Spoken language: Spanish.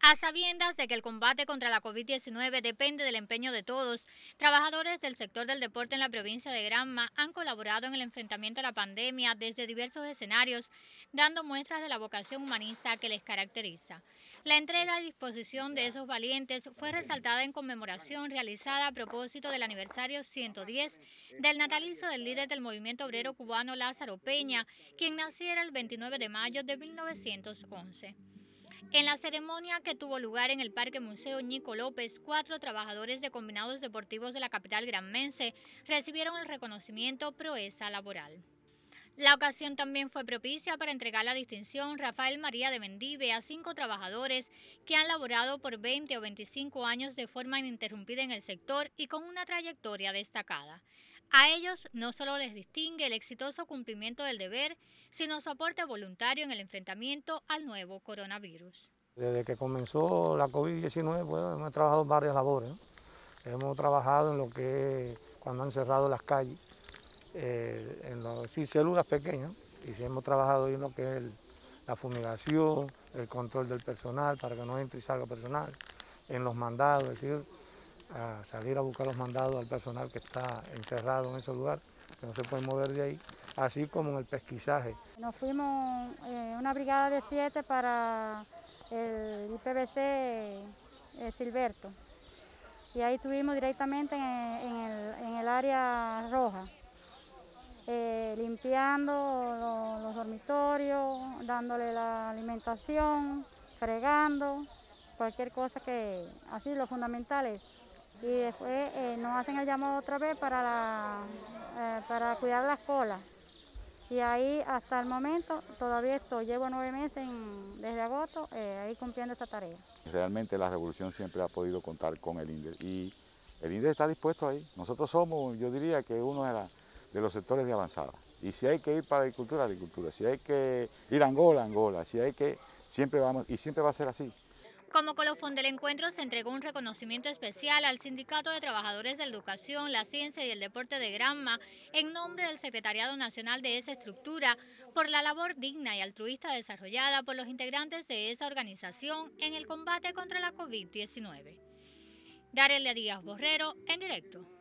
A sabiendas de que el combate contra la COVID-19 depende del empeño de todos, trabajadores del sector del deporte en la provincia de Granma han colaborado en el enfrentamiento a la pandemia desde diversos escenarios, dando muestras de la vocación humanista que les caracteriza. La entrega y disposición de esos valientes fue resaltada en conmemoración realizada a propósito del aniversario 110 del natalicio del líder del movimiento obrero cubano Lázaro Peña, quien naciera el 29 de mayo de 1911. En la ceremonia que tuvo lugar en el Parque Museo Ñico López, 4 trabajadores de combinados deportivos de la capital granmense recibieron el reconocimiento Proeza Laboral. La ocasión también fue propicia para entregar la distinción Rafael María de Mendive a 5 trabajadores que han laborado por 20 o 25 años de forma ininterrumpida en el sector y con una trayectoria destacada. A ellos no solo les distingue el exitoso cumplimiento del deber, sino su aporte voluntario en el enfrentamiento al nuevo coronavirus. Desde que comenzó la COVID-19, pues, hemos trabajado en varias labores, ¿no? Hemos trabajado en lo que es cuando han cerrado las calles, sí, células pequeñas, y sí hemos trabajado en lo que es la fumigación, el control del personal para que no entre y salga personal, en los mandados, es decir, a salir a buscar los mandados al personal que está encerrado en ese lugar, que no se puede mover de ahí, así como en el pesquisaje. Nos fuimos una brigada de 7 para el IPVC Silberto y ahí estuvimos directamente en el área roja, limpiando los dormitorios, dándole la alimentación, fregando, cualquier cosa que, así lo fundamental es. Y después nos hacen el llamado otra vez para cuidar las colas. Y ahí hasta el momento todavía llevo 9 meses desde agosto ahí cumpliendo esa tarea. Realmente la revolución siempre ha podido contar con el INDE y el INDE está dispuesto ahí. Nosotros somos, yo diría que uno de los sectores de avanzada. Y si hay que ir para la agricultura, si hay que ir a Angola, Angola, si hay que, siempre vamos y siempre va a ser así. Como colofón del encuentro se entregó un reconocimiento especial al Sindicato de Trabajadores de la Educación, la Ciencia y el Deporte de Granma, en nombre del Secretariado Nacional de esa estructura, por la labor digna y altruista desarrollada por los integrantes de esa organización en el combate contra la COVID-19. Darelia Díaz Borrero, en directo.